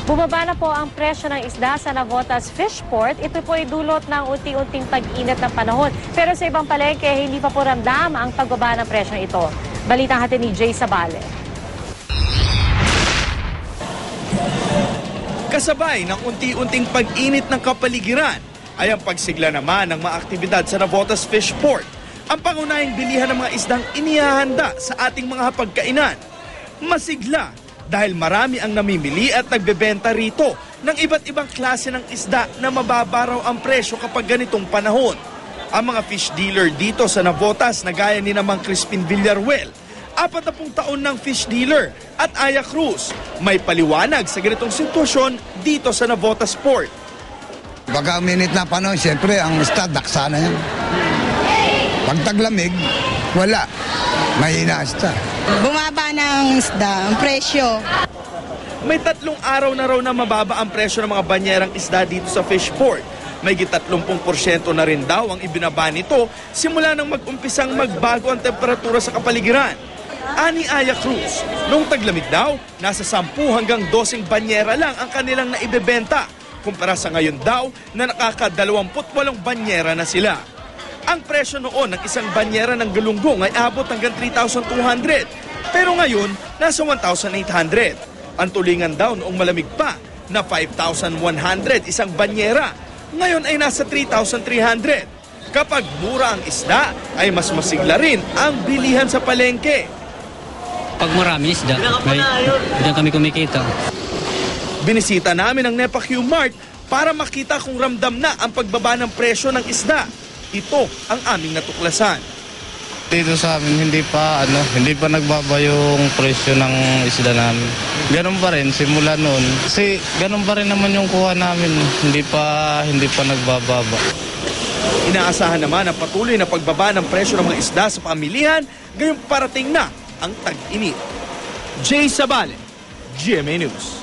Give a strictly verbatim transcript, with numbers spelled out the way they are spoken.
Bumaba na po ang presyo ng isda sa Navotas Fishport. Ito po ay dulot ng unti-unting pag-init ng panahon. Pero sa ibang palengke, hindi pa po ramdam ang pagbaba ng presyo ito. Balitang hatid ni Jay Sabale. Kasabay ng unti-unting pag-init ng kapaligiran ay ang pagsigla naman ng mga aktibidad sa Navotas Fishport. Ang pangunahing bilihan ng mga isdang inihahanda sa ating mga hapagkainan. Masigla dahil marami ang namimili at nagbebenta rito ng iba't ibang klase ng isda na mababa raw ang presyo kapag ganitong panahon. Ang mga fish dealer dito sa Navotas na gaya ni namang Crispin Villaruel, apat na pung taon ng fish dealer, at Aya Cruz, may paliwanag sa ganitong sitwasyon dito sa Navotas Port. Pagka minute na panahon, siyempre ang isda, daksa na yan. Pag taglamig, wala. Mahina isda. Bumaba ng isda, ang presyo. May tatlong araw na raw na mababa ang presyo ng mga banyerang isda dito sa Fishport. May gitatatlong porsyento na rin daw ang ibinaba nito simula nang mag-umpisang magbago ang temperatura sa kapaligiran. Ani Aya Cruz, nung taglamig daw, nasa sampu hanggang dosing banyera lang ang kanilang naibebenta. Kumpara sa ngayon daw na nakakadalawamput walong banyera na sila. Ang presyo noon ng isang banyera ng galunggong ay abot hanggang three thousand two hundred. Pero ngayon, nasa one thousand eight hundred. Ang tulingan daw noong malamig pa na five thousand one hundred isang banyera. Ngayon ay nasa three thousand three hundred. Kapag mura ang isda, ay mas masigla rin ang bilihan sa palengke. Pag marami isda, may, diyan kami kumikita. Binisita namin ang Nepa Q Mart para makita kung ramdam na ang pagbaba ng presyo ng isda. Ito ang aming natuklasan. Dito sa amin hindi pa ano, hindi pa nagbaba yung presyo ng isda namin. Ganun pa rin simula noon. Kasi ganun pa rin naman yung kuha namin, hindi pa hindi pa nagbababa. Inaasahan naman ang patuloy na pagbaba ng presyo ng mga isda sa pamilihan, gayong parating na ang tag-init. Jay Sabale, G M A News.